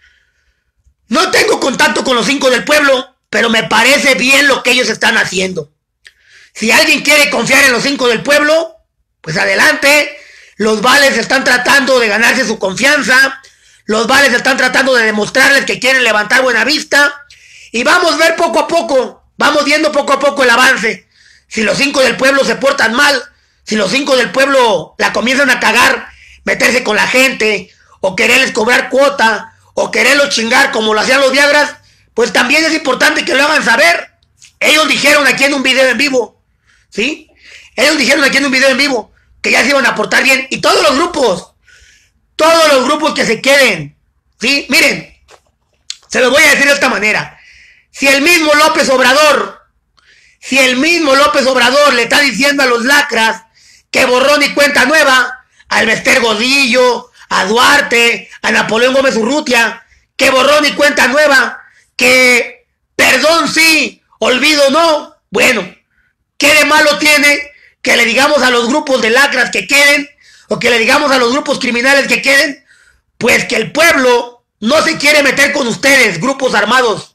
No tengo contacto con los cinco del pueblo, pero me parece bien lo que ellos están haciendo. Si alguien quiere confiar en los cinco del pueblo, pues adelante. Los vales están tratando de ganarse su confianza. Los vales están tratando de demostrarles que quieren levantar Buenavista. Y vamos a ver poco a poco, vamos viendo poco a poco el avance. Si los cinco del pueblo se portan mal, si los cinco del pueblo la comienzan a cagar, meterse con la gente, o quererles cobrar cuota, o quererlos chingar como lo hacían los Viagras, pues también es importante que lo hagan saber. Ellos dijeron aquí en un video en vivo, ¿sí? Ellos dijeron aquí en un video en vivo que ya se iban a portar bien. Y todos los grupos, todos los grupos que se queden, ¿sí? Miren, se los voy a decir de esta manera. Si el mismo López Obrador, si el mismo López Obrador le está diciendo a los lacras que borrón y cuenta nueva, a Elbester Godillo, a Duarte, a Napoleón Gómez Urrutia, que borrón y cuenta nueva, que perdón sí, olvido no, bueno, ¿qué de malo tiene que le digamos a los grupos de lacras que queden, o que le digamos a los grupos criminales que queden? Pues que el pueblo no se quiere meter con ustedes, grupos armados,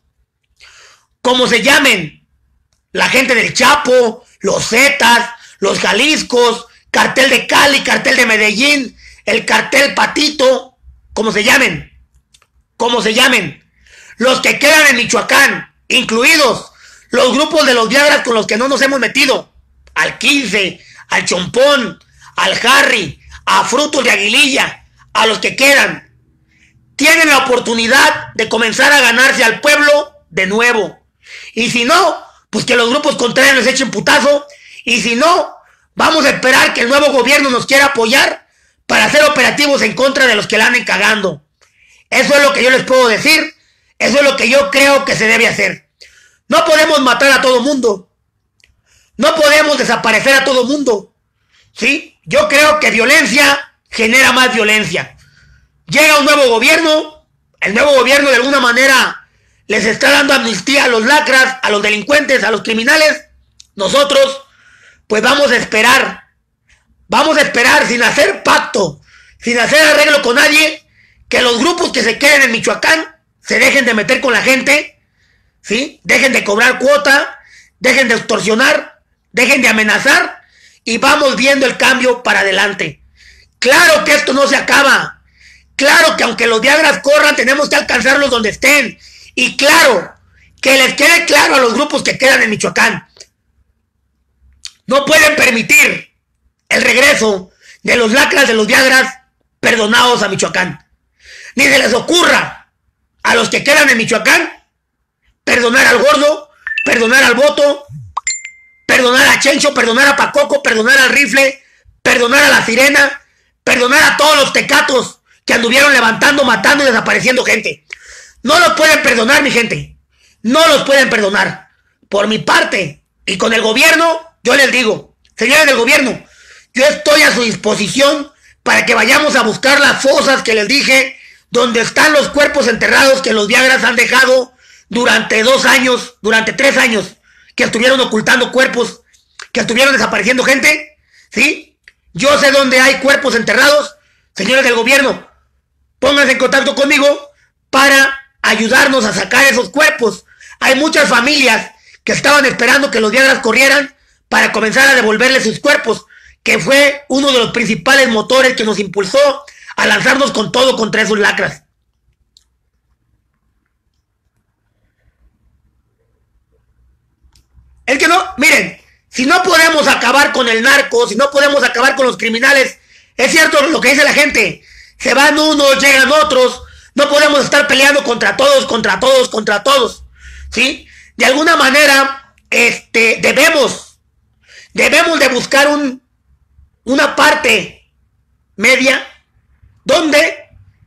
como se llamen, la gente del Chapo, los Zetas, los Jaliscos, cartel de Cali, cartel de Medellín, el cartel Patito, como se llamen, como se llamen, los que quedan en Michoacán, incluidos los grupos de los Viagras con los que no nos hemos metido, al quince, al Chompón, al Harry, a Frutos de Aguililla, a los que quedan, tienen la oportunidad de comenzar a ganarse al pueblo de nuevo. Y si no, pues que los grupos contrarios les echen putazo. Y si no, vamos a esperar que el nuevo gobierno nos quiera apoyar para hacer operativos en contra de los que la anden cagando. Eso es lo que yo les puedo decir. Eso es lo que yo creo que se debe hacer. No podemos matar a todo mundo. No podemos desaparecer a todo mundo. ¿Sí? Yo creo que violencia genera más violencia. Llega un nuevo gobierno. El nuevo gobierno de alguna manera les está dando amnistía a los lacras, a los delincuentes, a los criminales. Nosotros, pues vamos a esperar. Vamos a esperar sin hacer pacto, sin hacer arreglo con nadie, que los grupos que se queden en Michoacán se dejen de meter con la gente, ¿sí? Dejen de cobrar cuota, dejen de extorsionar, dejen de amenazar y vamos viendo el cambio para adelante. Claro que esto no se acaba. Claro que aunque los Viagras corran, tenemos que alcanzarlos donde estén. Y claro que les quede claro a los grupos que quedan en Michoacán. No pueden permitir el regreso de los lacras de los Viagras perdonados a Michoacán. Ni se les ocurra a los que quedan en Michoacán perdonar al Gordo, perdonar al Boto, perdonar a Chencho, perdonar a Pacoco, perdonar al Rifle, perdonar a la Sirena, perdonar a todos los tecatos que anduvieron levantando, matando y desapareciendo gente. No los pueden perdonar, mi gente. No los pueden perdonar. Por mi parte, y con el gobierno, yo les digo, señores del gobierno, yo estoy a su disposición para que vayamos a buscar las fosas que les dije, donde están los cuerpos enterrados que los Viagras han dejado durante dos años, durante tres años, que estuvieron ocultando cuerpos, que estuvieron desapareciendo gente, ¿sí? Yo sé dónde hay cuerpos enterrados. Señores del gobierno, pónganse en contacto conmigo para ayudarnos a sacar esos cuerpos. Hay muchas familias que estaban esperando que los Viagras corrieran para comenzar a devolverles sus cuerpos, que fue uno de los principales motores que nos impulsó a lanzarnos con todo contra esos lacras. Es que no, miren, si no podemos acabar con el narco, si no podemos acabar con los criminales, es cierto lo que dice la gente, se van unos, llegan otros, no podemos estar peleando contra todos, contra todos, contra todos, ¿sí? De alguna manera, este, debemos, debemos de buscar un, una parte media donde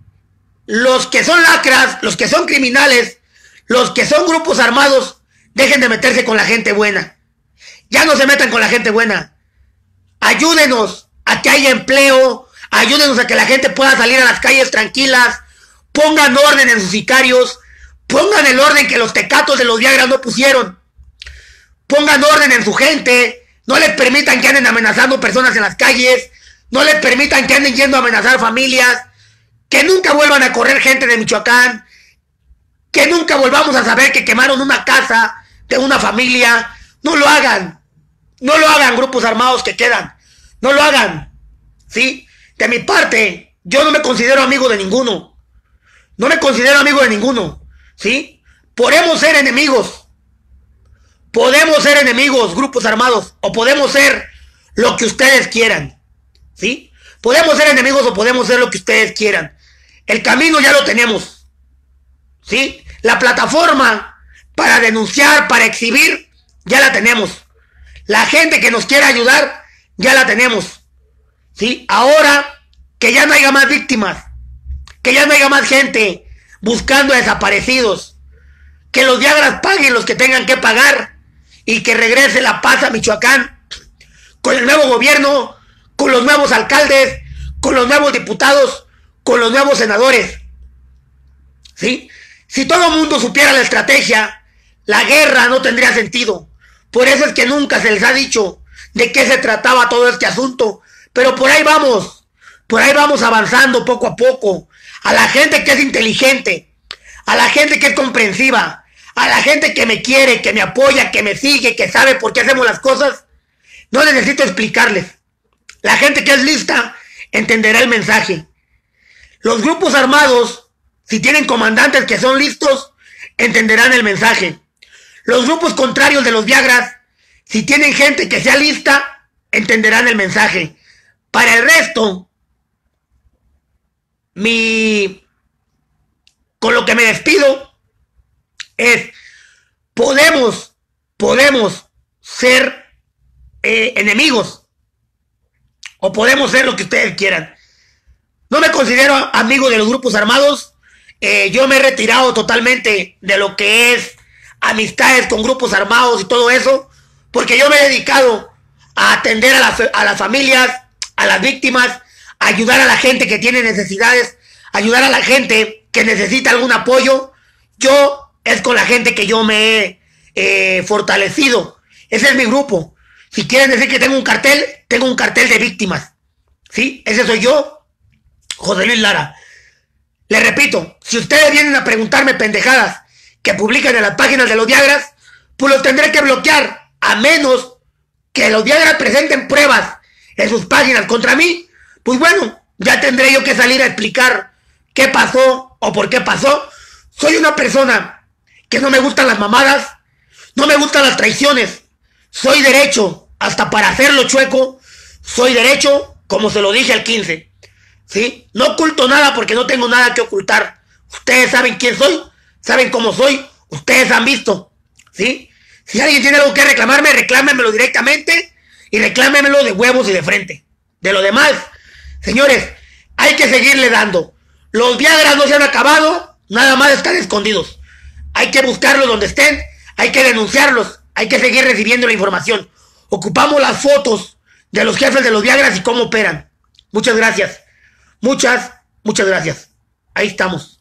los que son lacras, los que son criminales, los que son grupos armados, dejen de meterse con la gente buena. Ya no se metan con la gente buena. Ayúdenos a que haya empleo, ayúdenos a que la gente pueda salir a las calles tranquilas, pongan orden en sus sicarios, pongan el orden que los tecatos de los Viagras no pusieron, pongan orden en su gente, no les permitan que anden amenazando personas en las calles, no les permitan que anden yendo a amenazar familias, que nunca vuelvan a correr gente de Michoacán, que nunca volvamos a saber que quemaron una casa de una familia. No lo hagan, no lo hagan, grupos armados que quedan, no lo hagan, ¿sí? De mi parte, yo no me considero amigo de ninguno, no me considero amigo de ninguno, ¿sí? Podemos ser enemigos, podemos ser enemigos, grupos armados, o podemos ser lo que ustedes quieran, ¿sí? Podemos ser enemigos o podemos ser lo que ustedes quieran. El camino ya lo tenemos, ¿sí? La plataforma para denunciar, para exhibir, ya la tenemos. La gente que nos quiera ayudar, ya la tenemos, ¿sí? Ahora que ya no haya más víctimas, que ya no haya más gente buscando a desaparecidos, que los Viagras paguen los que tengan que pagar y que regrese la paz a Michoacán con el nuevo gobierno, con los nuevos alcaldes, con los nuevos diputados, con los nuevos senadores, ¿sí? Si todo el mundo supiera la estrategia, la guerra no tendría sentido. Por eso es que nunca se les ha dicho de qué se trataba todo este asunto. Pero por ahí vamos, por ahí vamos avanzando poco a poco. A la gente que es inteligente, a la gente que es comprensiva, a la gente que me quiere, que me apoya, que me sigue, que sabe por qué hacemos las cosas, no necesito explicarles. La gente que es lista entenderá el mensaje. Los grupos armados, si tienen comandantes que son listos, entenderán el mensaje. Los grupos contrarios de los Viagras, si tienen gente que sea lista, entenderán el mensaje. Para el resto, mi... con lo que me despido es, podemos, podemos ser eh, enemigos, o podemos ser lo que ustedes quieran. No me considero amigo de los grupos armados. Eh, yo me he retirado totalmente de lo que es amistades con grupos armados y todo eso, porque yo me he dedicado a atender a las, a las familias, a las víctimas, a ayudar a la gente que tiene necesidades, ayudar a la gente que necesita algún apoyo. Yo es con la gente que yo me he eh, fortalecido. Ese es mi grupo. Si quieren decir que tengo un cartel, tengo un cartel de víctimas, ¿sí? Ese soy yo, José Luis Lara. Les repito, si ustedes vienen a preguntarme pendejadas que publican en las páginas de los Viagras, pues los tendré que bloquear, a menos que los Viagras presenten pruebas en sus páginas contra mí. Pues bueno, ya tendré yo que salir a explicar qué pasó o por qué pasó. Soy una persona que no me gustan las mamadas, no me gustan las traiciones. Soy derecho, hasta para hacerlo chueco, soy derecho, como se lo dije al quince. ¿Sí? No oculto nada porque no tengo nada que ocultar. Ustedes saben quién soy, saben cómo soy, ustedes han visto. ¿Sí? Si alguien tiene algo que reclamarme, reclámemelo directamente y reclámemelo de huevos y de frente. De lo demás, señores, hay que seguirle dando. Los Viagras no se han acabado, nada más están escondidos. Hay que buscarlos donde estén, hay que denunciarlos, hay que seguir recibiendo la información. Ocupamos las fotos de los jefes de los Viagras y cómo operan. Muchas gracias. Muchas, muchas gracias. Ahí estamos.